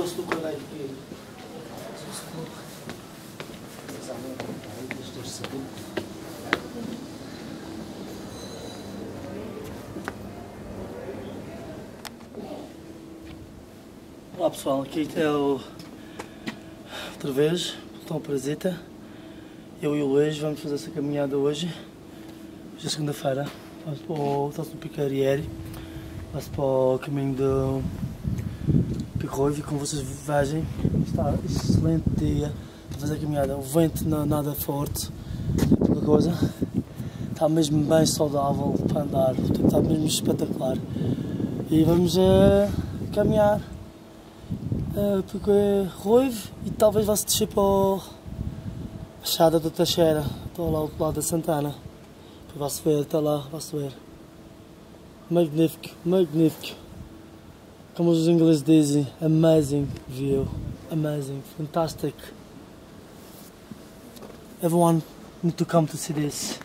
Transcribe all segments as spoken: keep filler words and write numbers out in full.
prostu kolejki. Olá pessoal, aqui é o... outra vez, Pelotão Parasita. Eu e o Luís vamos fazer essa caminhada hoje. Hoje é segunda-feira. Vamos para o Salto do Picarieri. Vamos para o caminho do Picoivo e como vocês vejam, está um excelente dia para fazer a caminhada. O vento não é nada forte, uma coisa. Está mesmo bem saudável para andar, está mesmo espetacular. E vamos uh, caminhar uh, porque é Ruivo e talvez vá-se descer para o Baixada da Teixeira, estou lá ao outro lado da Santana. Vai-se ver, está lá, vai-se ver. Magnífico, magnífico. Como os ingleses dizem, amazing view, amazing, fantastic. Everyone need to come to see this.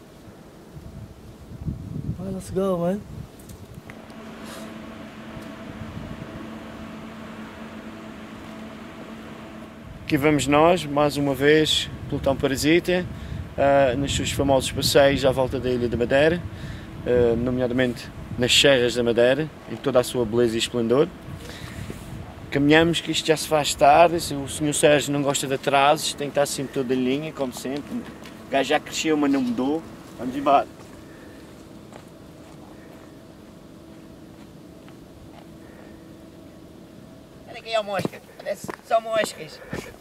Alright, let's go, man. Aqui vamos nós, mais uma vez, Pelotão Parasita, uh, nos seus famosos passeios à volta da Ilha da Madeira, uh, nomeadamente nas Serras da Madeira, em toda a sua beleza e esplendor. Caminhamos, que isto já se faz tarde, se o senhor Sérgio não gosta de atrasos, tem que estar sempre toda em linha, como sempre. O gajo já cresceu, mas não mudou. Vamos embora. Olha aqui a mosca, parece só moscas.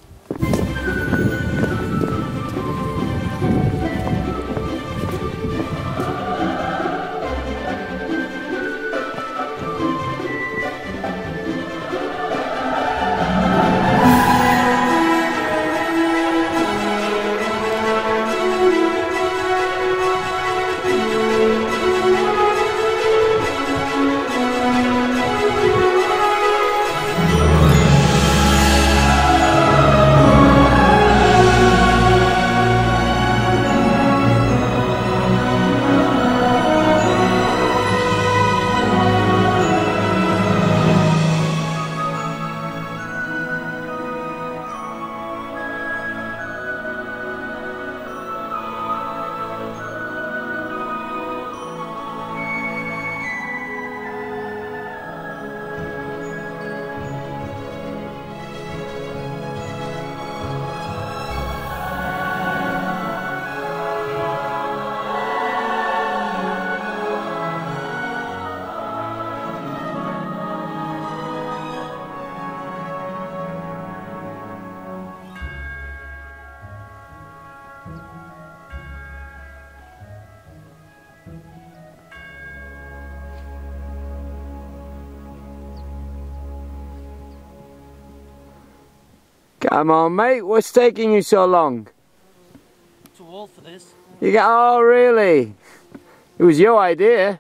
Come on, mate, what's taking you so long? Too old for this. You got, oh really? It was your idea.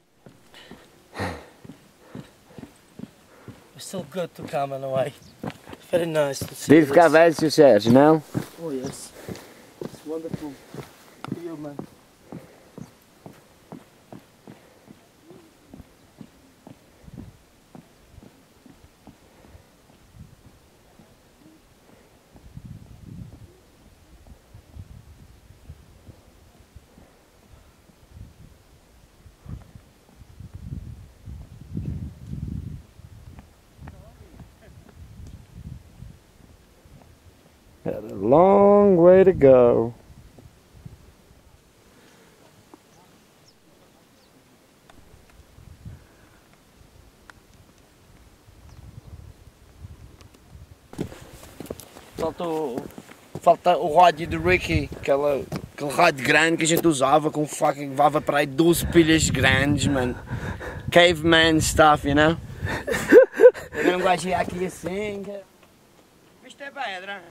It's still good to come in a way. Very nice to see Deve ficar velho, senhor Sérgio, não? Oh yes. It's wonderful. You, man. Got a long way to go. Falta o, falta o rádio do Ricky, aquela, aquele rádio grande que a gente usava com faca que levava para aí doze pilhas grandes, mano. Caveman stuff, you know? Eu não gosto de ir aqui assim. Isto é pedra.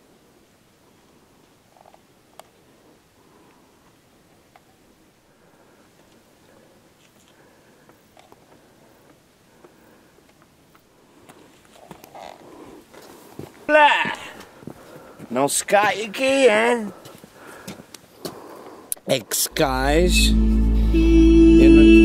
Não se cai aqui, hein? É que se cais. Eu não...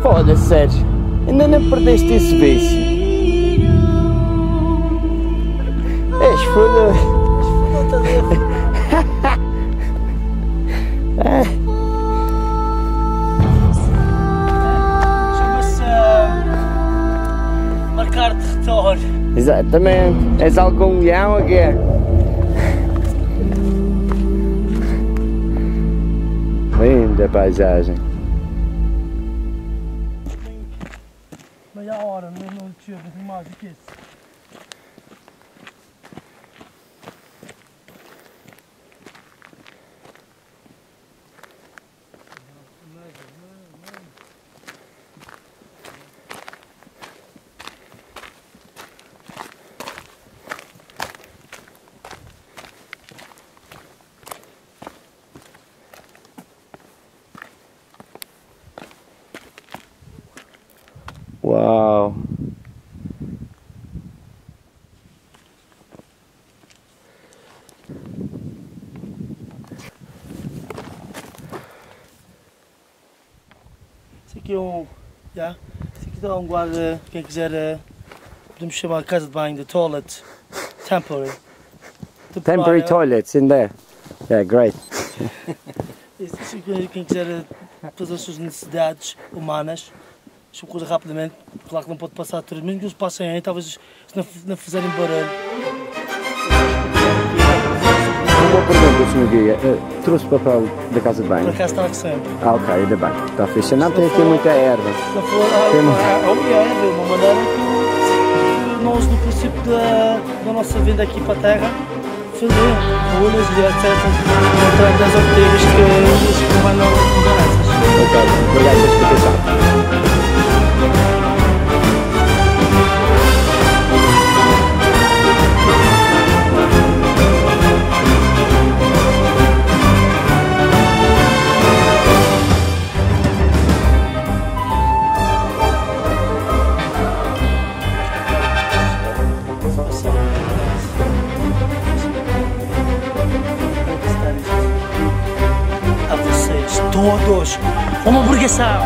Foda-se, Sérgio. Ainda não perdeste esse vício. És foda-se. Chama-se uh, marcar território. Exatamente. És algum leão ou quê? Linda paisagem. Meia hora, não não chega, tem mais do que isso. Uau! Esse aqui é um. Já? Esse aqui dá um guarda, quem quiser, uh, podemos chamar casa de banho, de toilet. Temporary. Temporary toilets in there. Yeah, great. Esse aqui, quem quiser uh, fazer as suas necessidades humanas. Deixa uma coisa rapidamente, claro que não pode passar tudo, mesmo que eles passem aí, talvez se não, não fizerem barulho. Uma pergunta, senhor Guia. Uh, trouxe papel da casa de banho? Por acaso está sempre. Ah, ok, ainda bem. Está fixe. Não, tem aqui muita erva. Se não for, ah, Tem ah, ah, é de uma maneira que nós, no princípio da, da nossa vinda aqui para a Terra, fazemos folhas e etcétera. Outra das ortigas que os que vai não essas. Ok, obrigado pela explicação. A vocês todos uma burguesão.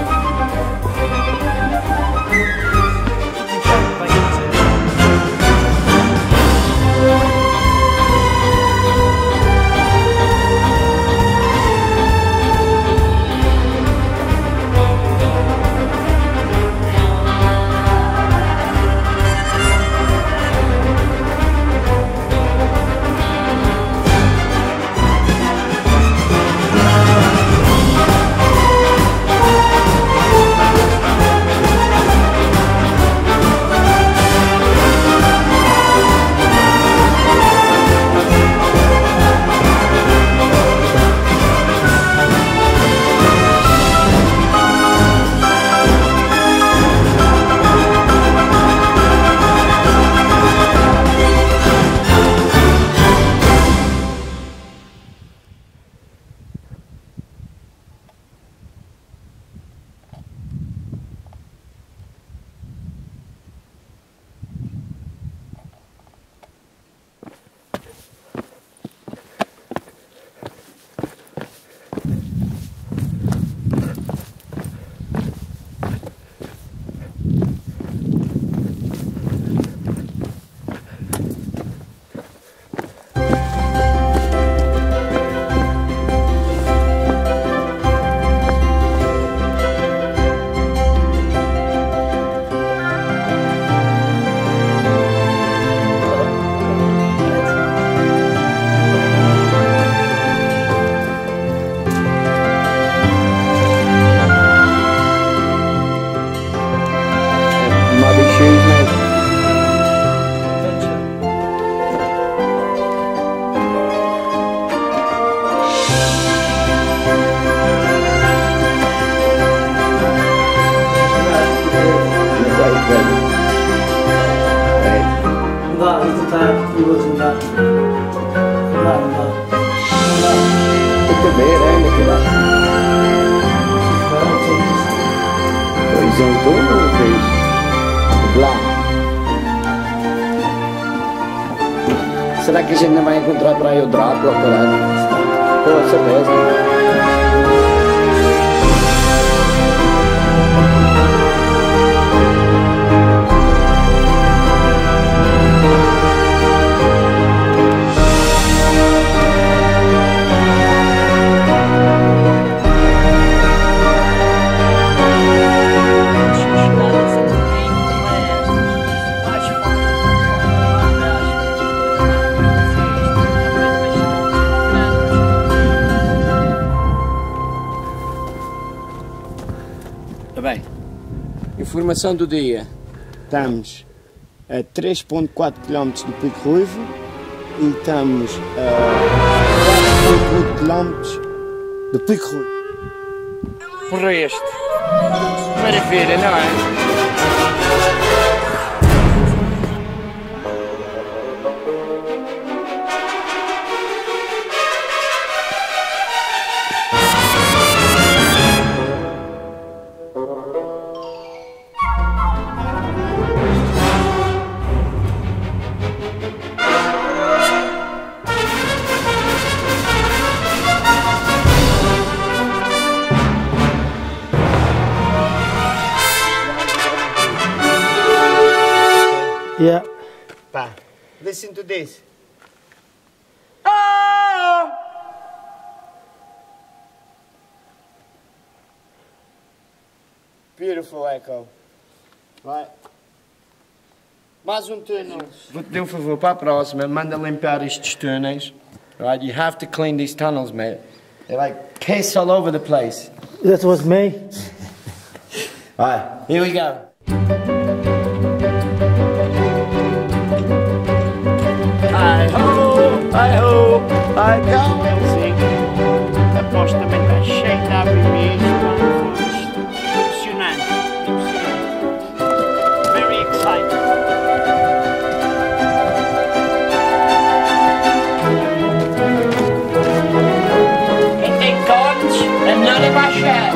Isentou ou fez lá? Será que a gente não vai encontrar para aí o Drácula, caralho? Com certeza. Bem, informação do dia. Estamos a três vírgula quatro quilómetros do Pico Ruivo e estamos a quatro vírgula oito quilómetros do Pico Ruivo. Por este. Maravilha, não é? Yeah. Pá, listen to this. Beautiful echo. Vai. Mais um túnel. Vou-te pedir um favor para a próxima, manda limpar estes túneis. Right, you have to clean these tunnels, mate. They're like piss all over the place. That was me. Alright, here we go. Ai ho, ai ho, ai go. Sim. Aposto também está cheio de abrimento. Impressionante, impressionante. Very exciting. Quem tem cortes é melhor abaixar.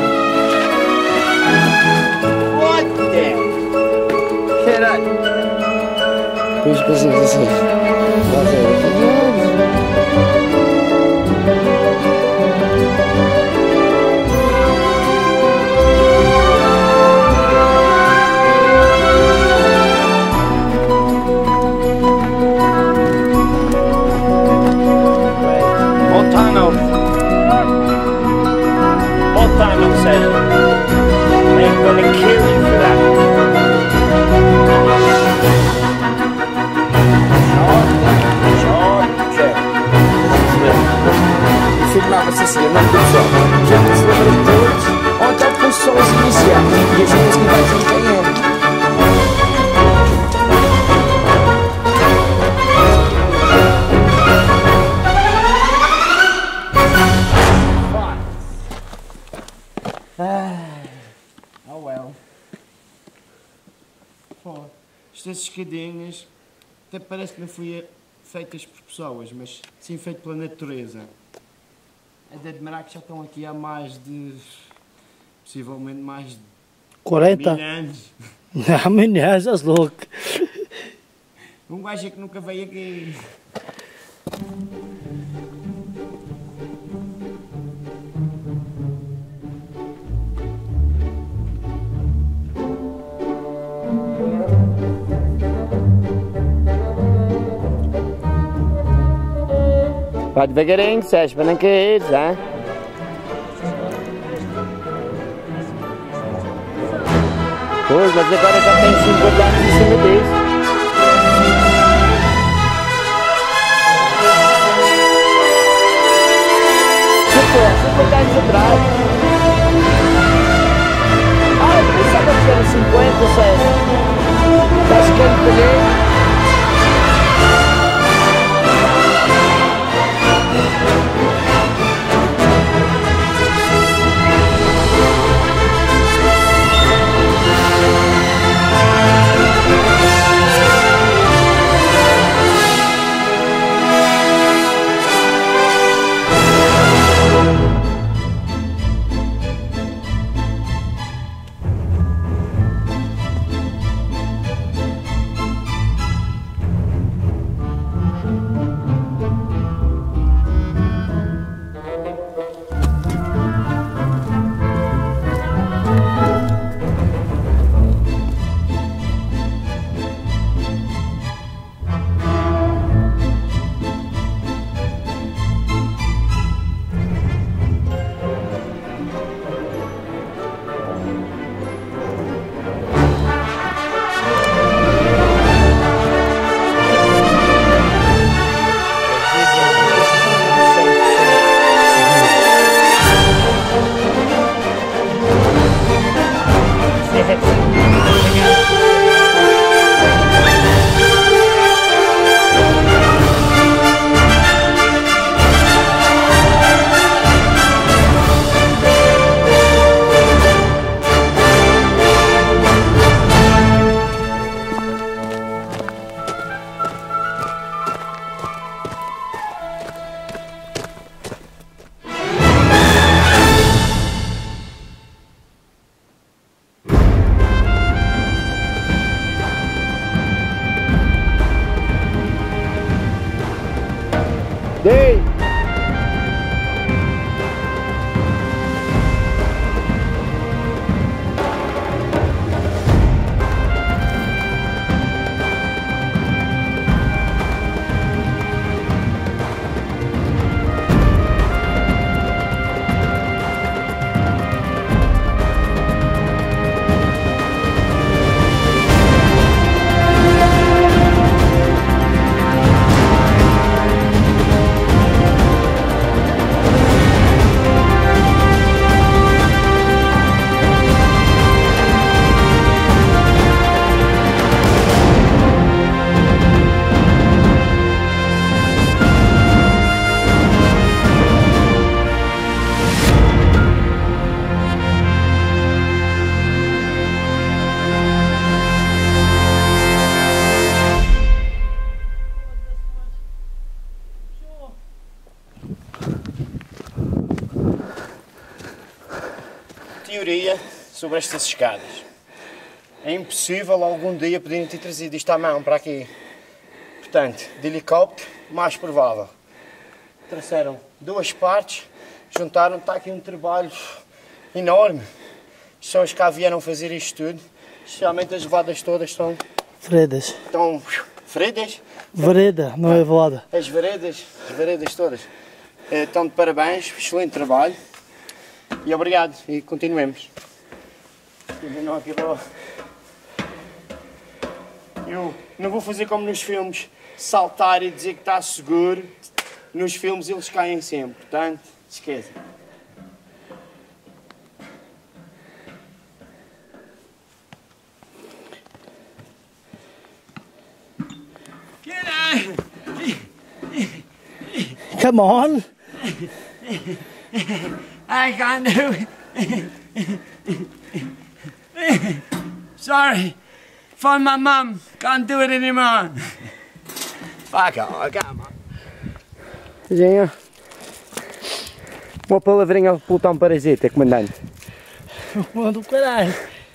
What the? Caralho. Pois, pois, pois, pois. Montano. Montano said, I'm gonna kill you for that. Filmava-se assim, eu não me dou só. Já não se lembra de todos, ou então foi só os iniciantes. E a gente que vai dizer quem é. Oh well. Pô, estas escadinhas até parece que não foram feitas por pessoas, mas sim feitas pela natureza. É de admirar que já estão aqui há mais de, possivelmente mais de quarenta? mil anos. Não, menino, estás louco. Um gajo é que nunca veio aqui. Vai devagarinho, Sérgio, para não cair, já? Pois, mas agora já tem cinquenta anos em cima disso. cinquenta anos atrás. Ah, eu pensava que era cinquenta, Sérgio. Estás ficando pequeno. Dei! Teoria sobre estas escadas. É impossível algum dia poderem ter trazido isto à mão para aqui. Portanto, de helicóptero, mais provável. Trouxeram duas partes, juntaram, está aqui um trabalho enorme. As pessoas cá vieram fazer isto tudo. Especialmente as levadas todas estão... Veredas. Estão... Veredas? Vereda, não é velada. As veredas, as veredas todas. Estão de parabéns, excelente trabalho. E obrigado, e continuemos. Eu não vou fazer como nos filmes, saltar e dizer que está seguro. Nos filmes eles caem sempre, portanto, esqueça. Come on! I can't do it. Sorry. Find my mum. Can't do it anymore. Fuck off, come on. Zinho. Uma palavrinha ao pelotão parasita, comandante. Manda o caralho.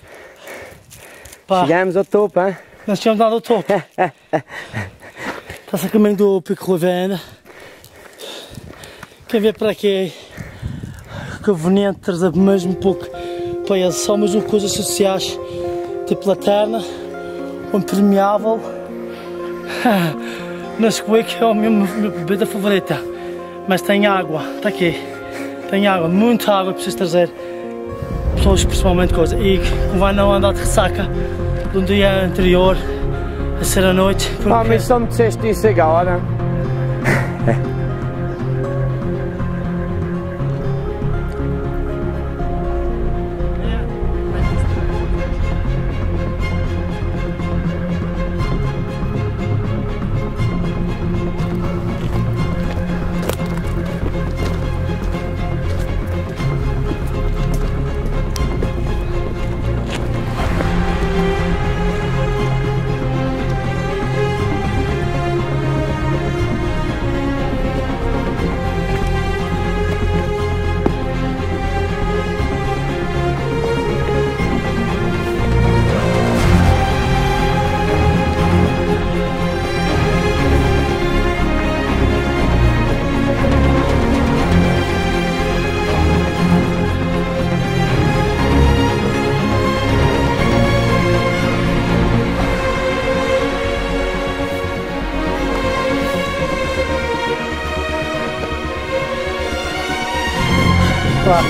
Pá, Chegamos ao topo, hein? nós chegamos lá ao topo. Está-se a caminho do Pico Rovenda. Quem vê para aqui que é conveniente trazer mesmo um pouco para eles, só mesmo coisas sociais, tipo lanterna, um impermeável. Nesquik é a minha, minha bebida favorita, mas tem água, está aqui, tem água, muita água, preciso trazer, pessoas principalmente coisa, e vai não andar de ressaca de um dia anterior, a ser a noite. Porque... Ah, mas só me disseste isso agora. Claro.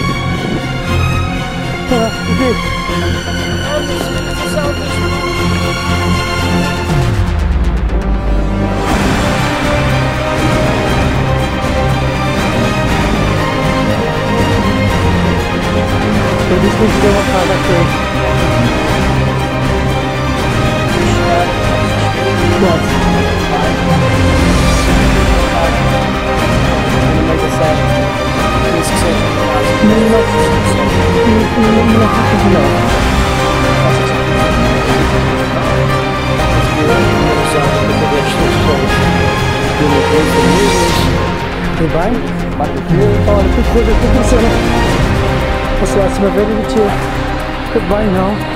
Ah, aqui. Eu disse que deu uma casa aqui. Quase. Não, não, não, não, tudo bem? Olha, que coisa que aconteceu. Posso lá se me ver e dizer tudo bem, não?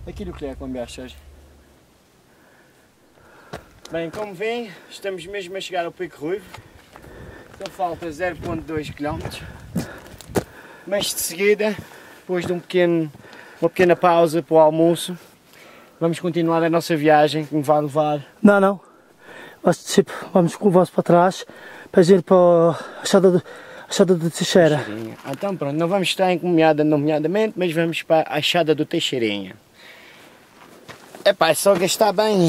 aquilo que é com hoje. Bem, como vêem, estamos mesmo a chegar ao Pico Ruivo. Só falta zero vírgula dois quilómetros. Mas de seguida, depois de um pequeno, uma pequena pausa para o almoço, vamos continuar a nossa viagem que me vai levar. Não, não. Vamos, tipo, vamos com o vosso para trás para ir para a Chada de, a Chada de Teixeira. Ah, então pronto, não vamos estar encomiada nomeadamente, mas vamos para a Chada do Teixeirinha. Epá, é só gastar bem.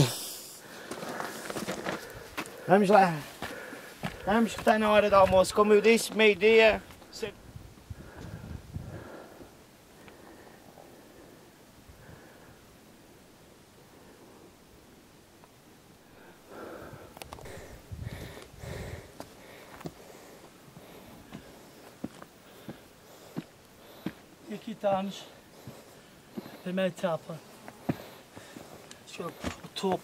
Vamos lá. Vamos que está na hora do almoço. Como eu disse, meio-dia. E aqui estamos. Primeira etapa. Acho que é o topo.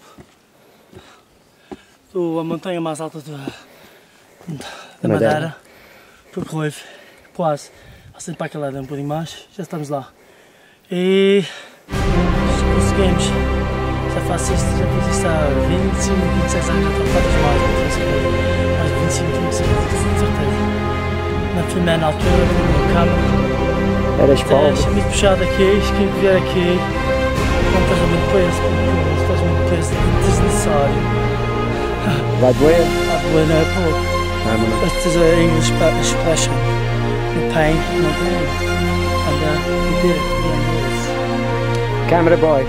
A montanha mais alta da, da Madeira, Madeira. Por Ruivo, quase, assim para aquele lado um bocadinho mais, já estamos lá. E conseguimos, já faço isto, já fiz isto há vinte e cinco, vinte e seis anos, já estou a fazer mais, mais de vinte e cinco, vinte e seis anos, de certeza. Na primeira altura, com a câmera, eras pobre. muito puxado aqui, quem vier aqui, não estás muito peso, porque estás muito peso, desnecessário. Vai doer? Vai doer, não é pouco. But there's an English expression. The pain, no gain. And uh, we did it. Yeah, Camera boy.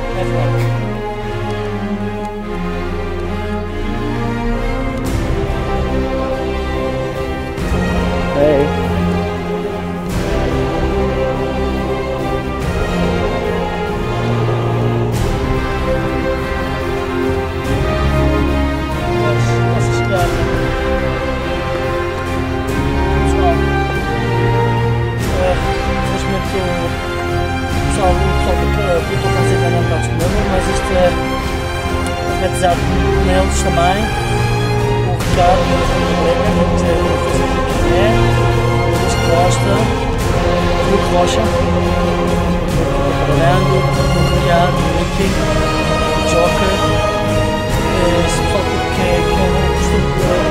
Hey. Mas isto é organizado neles também. O Ricardo, o Luís Costa, o Luís Rocha, o Fernando, o Ricardo, o Ricky, o Joker, esse pessoal que é que eu costumo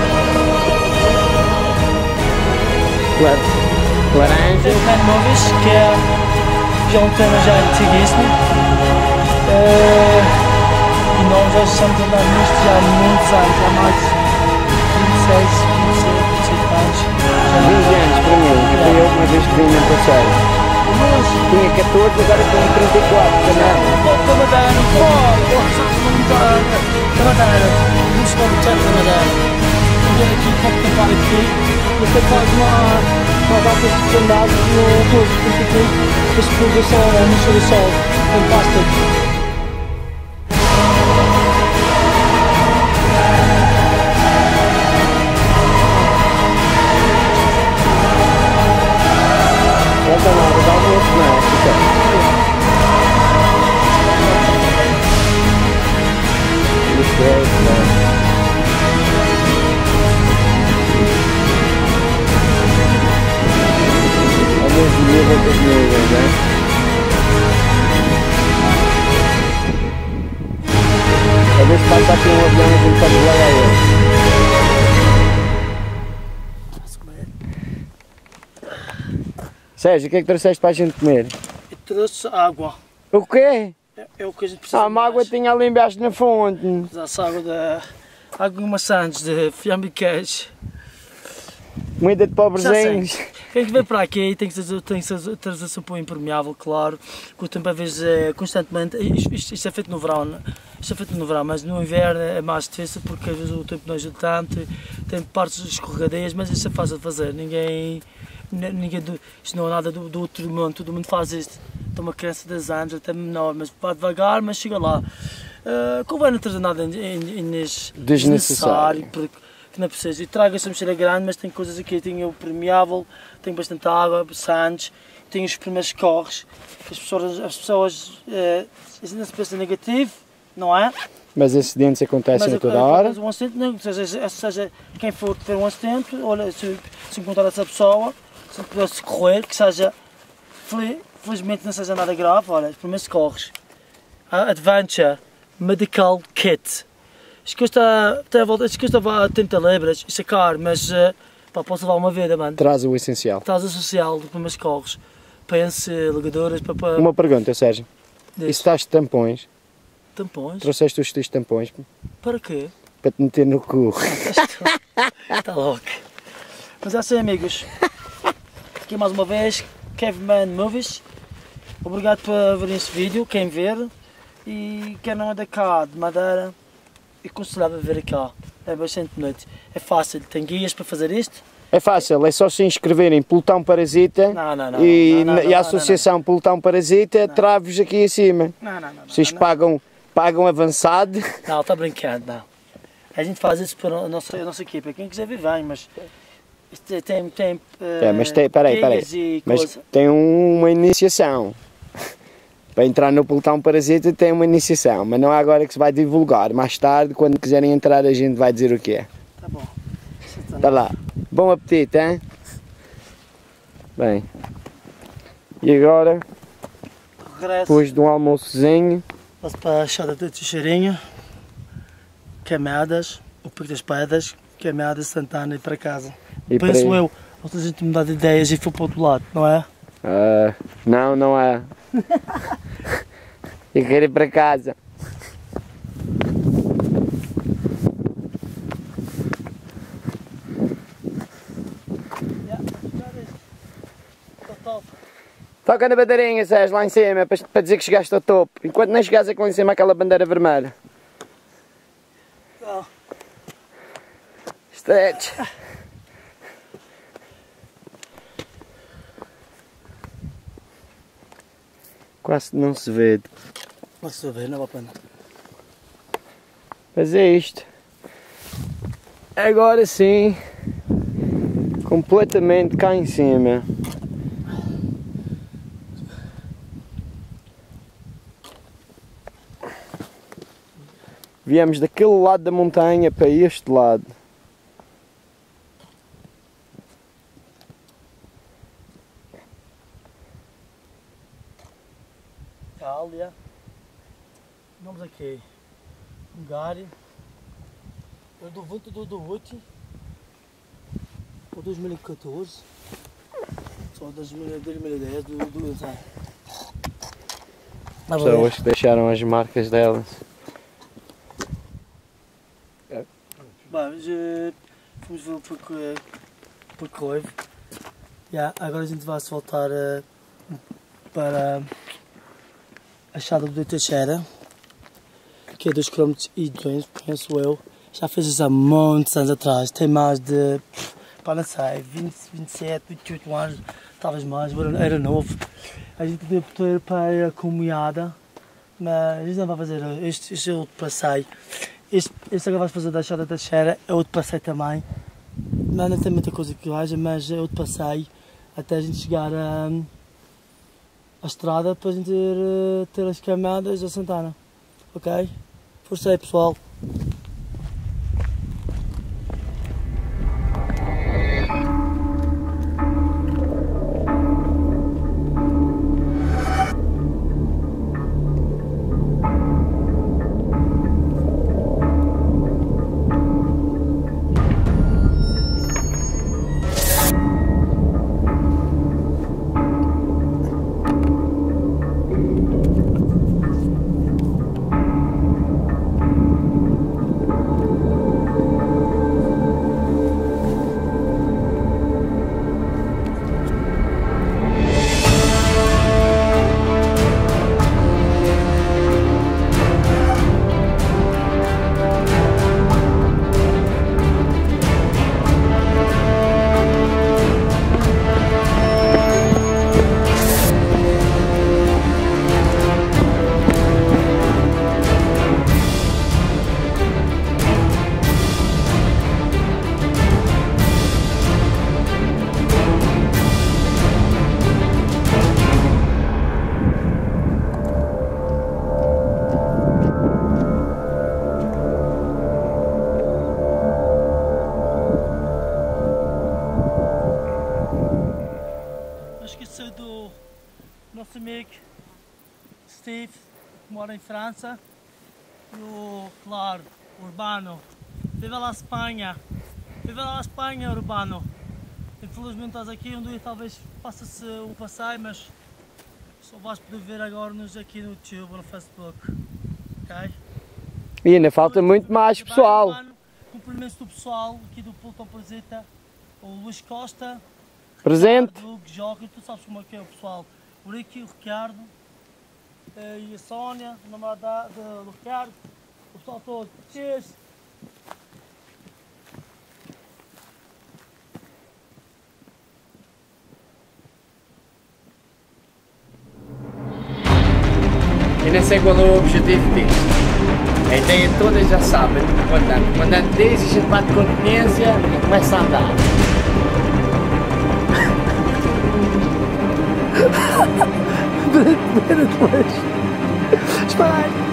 Laranja. O Ren Movis, que é já um tema já antiguíssimo. Uh, e nós já estamos a andar nisto já há muitos anos, há mais de vinte e seis, vinte e sete, vinte e sete anos. vinte anos para mim, que foi eu uma vez que vim no passeio. Mas tinha catorze, agora tenho trinta e quatro, também. Da Madeira, fora, da Madeira, não se pode ter da Madeira. Vem aqui, pode tapar aqui, e depois faz uma, uma data de andado no curso, porque aqui, este pôr do sol, é no sol do sol, fantástico. A ver se passa aqui um avião e a gente pode voar a ele. Sérgio, o que é que trouxeste para a gente comer? Eu trouxe água. O quê? É, é o que a gente precisa. Ah, uma água tinha ali embaixo na fonte. Usasse água da... água de maçãs, de fiambre de queijo. Comida de pobrezinhos. Quem vem para aqui tem que ter, tem que ter trazer-se um pão impermeável, claro, que o tempo às vezes é constantemente, isto, isto é feito no verão, né? Isto é feito no verão, mas no inverno é mais difícil porque às vezes o tempo não ajuda tanto, tem partes escorregadias, mas isso é fácil de fazer, ninguém, ninguém do, isto não é nada do, do outro mundo, todo mundo faz isto, tem uma criança de dez anos, até menor, mas vai devagar, mas chega lá. Uh, convém não trazer nada desnecessário, porque que não precisa. E traga essa mochila grande, mas tem coisas aqui, tem o permeável, tem bastante água, sandes, tem os primeiros corres, as pessoas, as pessoas eh, ainda se pensa negativo, não é? Mas acidentes acontecem mas, a toda a hora? Um acidente, não, seja, seja quem for ter um acidente, olha, se, se encontrar essa pessoa, se puder socorrer, que seja, felizmente não seja nada grave, olha, os primeiros corres. a Adventure Medical Kit. Isto custa, até a volta, isto custa trinta libras, isto é caro, mas uh, pá, posso levar uma vida, mano. Traz o essencial. Traz o social dos meus corres. Pence, ligadoras, para... para... Uma pergunta, Sérgio. Diz. Isso estás de tampões? Tampões? Trouxeste os teus tampões? Para quê? Para te meter no cu. Está louco. Mas é assim, amigos. Aqui mais uma vez, Caveman Movies. Obrigado por verem este vídeo, quem ver. E quem não é da cá, de Madeira, é aconselhável vir cá. É bastante bonito. É fácil, tem guias para fazer isto. É fácil, é só se inscreverem Pelotão Parasita não, não, não, e, não, não, não, e a não, Associação não, não. Pelotão Parasita trave-vos aqui em cima. Não, não, não. Vocês não, pagam, pagam avançado. Não, está brincando, não. A gente faz isso para a nossa, a nossa equipa. Quem quiser vir, vem, mas isto tem. tem uh, É, mas tem, peraí, peraí. Mas coisa. tem uma iniciação. Para entrar no Pelotão Parasita tem uma iniciação, mas não é agora que se vai divulgar. Mais tarde, quando quiserem entrar, a gente vai dizer o que é. Tá bom. Tá lá. Bom apetite, hein? Bem. E agora, Regresso. depois de um almoçozinho, Passo para a Chada de Teixeirinha. Caminhadas, o Pico das Pedras, caminhadas Santana e para casa. e para Penso aí- eu, outra gente mudar de ideias e for para o outro lado, não é? Ah, não, não é. Eu quero ir para casa. Toca na bandeirinha, Sérgio, lá em cima, para, para dizer que chegaste ao topo. Enquanto nem chegares aqui lá em cima, aquela bandeira vermelha. Não. Stretch. Quase não se vê. Mas se ver, não vale a pena. Mas é isto. Agora sim, completamente cá em cima. Viemos daquele lado da montanha para este lado. Itália. Vamos aqui. Bulgária. Eu do vinte do oito. Ou dois mil e catorze. Só dois mil e dez, do do sei. Pessoas que deixaram as marcas delas. Bem, já fomos ver por que por Coivo. Yeah, agora a gente vai se voltar uh, para a Chada do Teixeira, que é dois quilômetros e duzentos, penso eu. Já fiz isso há muitos anos atrás, tem mais de, para não sei, vinte, vinte e sete, vinte e oito anos, talvez mais, era novo. A gente podia ir para a Comunhada, mas a gente não vai fazer, este, este é outro passeio. Este, este agora vais fazer da Chada da Teixeira, é outro passeio também. Mas não tem muita coisa que haja, mas é outro passeio até a gente chegar a, a estrada para a gente ter, ter as caminhadas a Santana. Ok? Força aí, pessoal. Nosso amigo Steve, que mora em França. E o, claro, Urbano. Viva lá Espanha. Viva lá Espanha, Urbano. Infelizmente estás aqui, um dia talvez faça-se um passeio, mas só vais poder ver agora nos aqui no YouTube ou no Facebook. Ok? E ainda falta muito mais pessoal. Urbano, cumprimentos do pessoal aqui do Pelotão Parasita. O Luís Costa. Presente. Ricardo, Joque, tu sabes como é que é o pessoal. O Ricky, o Ricardo. E a Sónia, a namorada do Ricardo. O pessoal todo. Cheers! Eu nem sei qual é o objetivo disto. A ideia toda já sabem. Portanto, o comandante diz, a gente bate continência e começa a andar. Primeiro depois. Espera aí.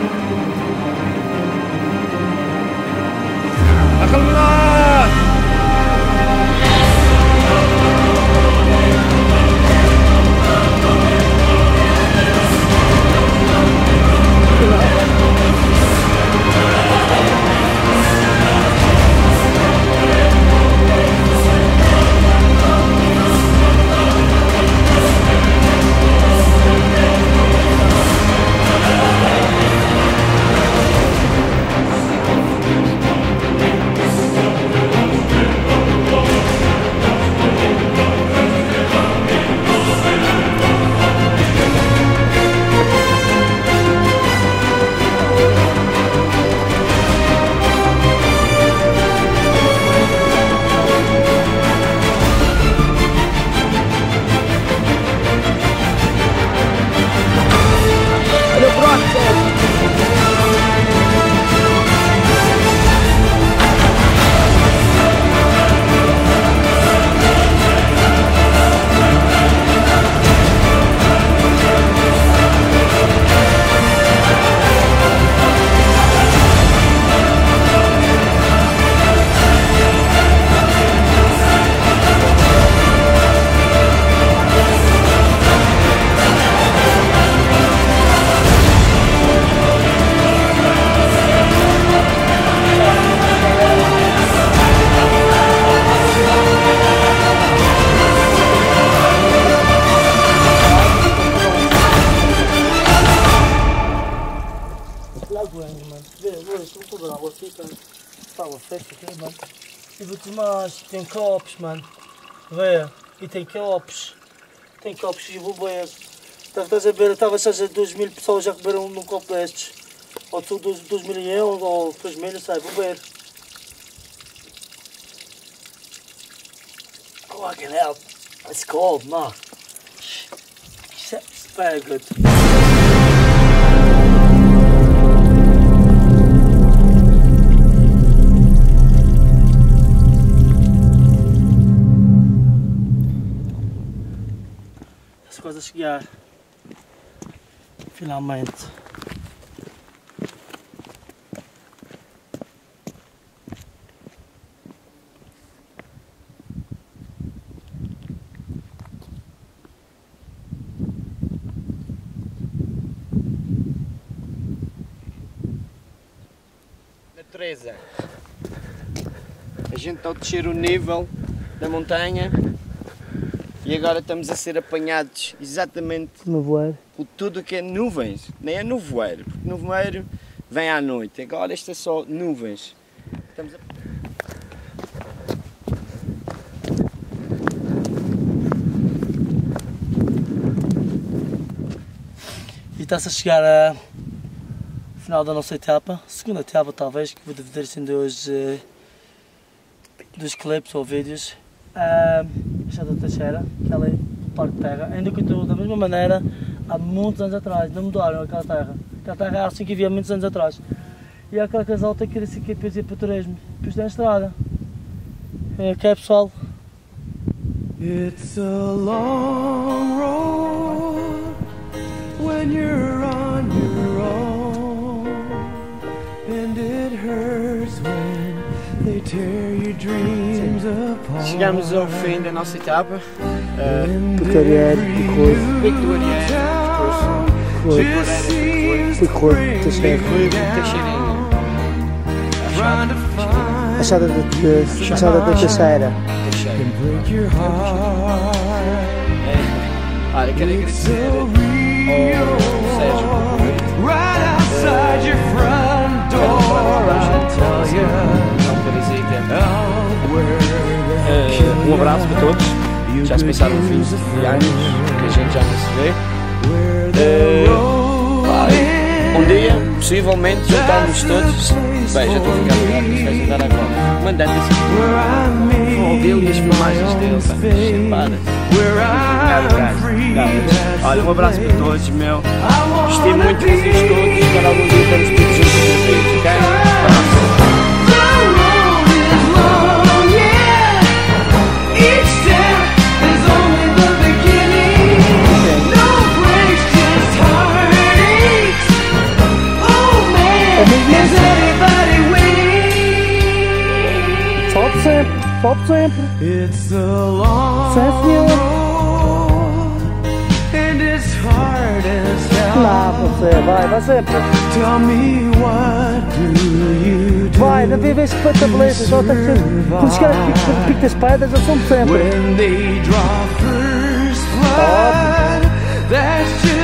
E vou-te mais, tem copos, mano. Vê, e tem copos. Tem copos e vou beber. Estás a ver, talvez seja duas mil pessoas já beberam num copo destes. Ou tu dois mil e um, ou três mil, não sei, vou beber. Fucking hell, it's cold, man. It's very good. Quase a chegar, finalmente. Natureza. A gente está a descer o nível da montanha. E agora estamos a ser apanhados exatamente Nevoeiro. por tudo que é nuvens, nem é nevoeiro, porque nevoeiro vem à noite, agora isto é só nuvens. Estamos a... E está-se a chegar ao final da nossa etapa, segunda etapa talvez, que vou dividir assim dois, uh, dois clipes ou vídeos. Uh, esta é da Teixeira, que ela é do Parque Terra, ainda continua da mesma maneira há muitos anos atrás, não mudaram aquela terra. Aquela terra era assim que havia muitos anos atrás. E aquele casal tem que ir assim aqui para ir para o turismo, depois tem a estrada. É, ok pessoal? It's a long road when you're on your own, and it hurts when they tear your dreams apart. Chegamos ao fim da nossa etapa. Uh, Victoriano, de Coisa. Victoriano, de Coisa. Foi. just seems Fui to cor, bring Teixeira. me Teixeirinha. trying to find Achada de, de, achada de Teixeira. Teixeira. break your heart. Olha, quero It's so agradecer real, ao Sérgio right outside your front door. I'll tell you out where Um abraço para todos. Já se passaram vinte anos que a gente já não se vê. Eh, pá, um dia, possivelmente, juntarmos todos. Bem, já estou a ficar ligado que isso vai juntar agora. Mandando assim com dele e as filmagens dele. Pá, para. Olha, um abraço para todos, meu. Gostei muito de vocês todos. Para algum dia estamos todos juntos outra vez, ok? Sobe sempre, sobe sempre. It's a long Sim, senhor. road, and it's hard as hell. Lá você, vai, vai sempre. Tell me what do you do Vai, não vive esse feito tabletas, só tem que ser. Quando chegar a pico, pico das pedras, eu soube sempre. when they draw first blood? That's just